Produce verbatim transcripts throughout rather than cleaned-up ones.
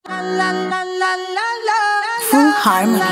Full Harmony.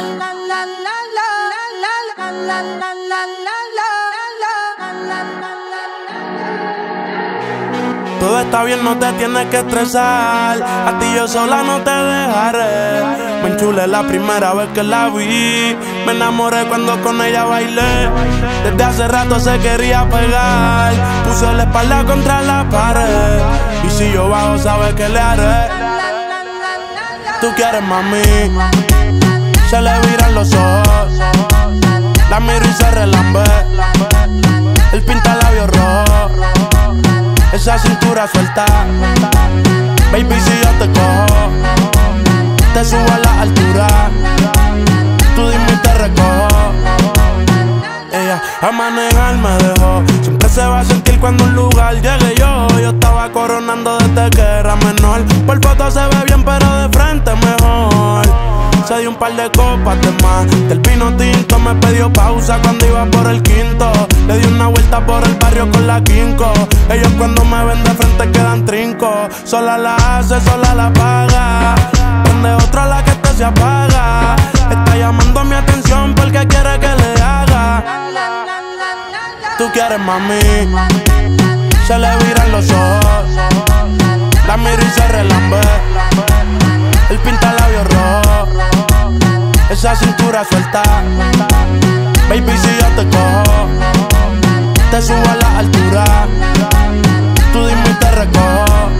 Todo está bien, no te tienes que estresar. A ti yo sola no te dejaré. Me enchulé la primera vez que la vi. Me enamoré cuando con ella bailé. Desde hace rato se quería pegar. Puso la espalda contra la pared. Y si yo bajo, sabes que le haré. Tú quieres, mami. Se le viran los ojos. La miro y se relambe. El pinta labios rojo. Esa cintura suelta. Baby, si yo te cojo, te subo a la altura. Tú dime y te recojo. Ella a manejar me dejó. Siempre se va a sentir cuando un lugar llegue yo. Yo estaba coronando desde que era menor. Por foto se ve bien, pero de frente mejor. Se dio un par de copas de más. Del vino tinto me pidió pausa cuando iba por el quinto. Le di una vuelta por el barrio con la quinco. Ellos cuando me ven de frente quedan trinco. Sola la hace, sola la paga. Prende otra la que este se apaga. Está llamando mi atención porque quiere que le haga. Tú quieres, mami. Se le viran los ojos. La miro y se relambe. El pinta labios rojo. Esa cintura suelta. Baby, si yo te cojo, te subo a la altura. Tú dime y te recojo.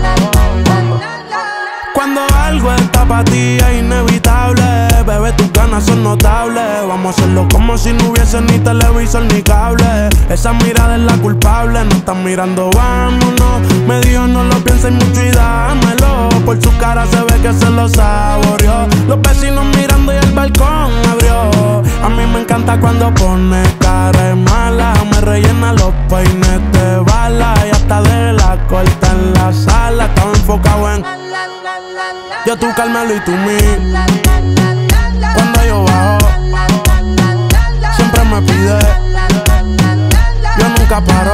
Cuando algo está pa' ti es inevitable. Bebé, tus ganas son notables. Vamos a hacerlo como si no hubiese ni televisor ni cable. Esa mirada es la culpable. No están mirando, vámonos. Me dijo no lo pienses mucho y dámelo. Por su cara se ve que se lo saboreó. Los vecinos mirando y el balcón abrió. A mí me encanta cuando pone cara de mala. Me rellena los peines de bala. Y hasta de la corta en la sala. Estaba enfocado en yo, tú, Carmelo y tú, mí. Cuando yo bajo, siempre me pide. Yo nunca paro.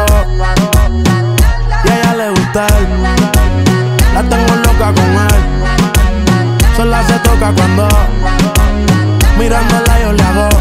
Y a ella le gusta él. La tengo loca con él. Sola se toca cuando mirándola yo le hago.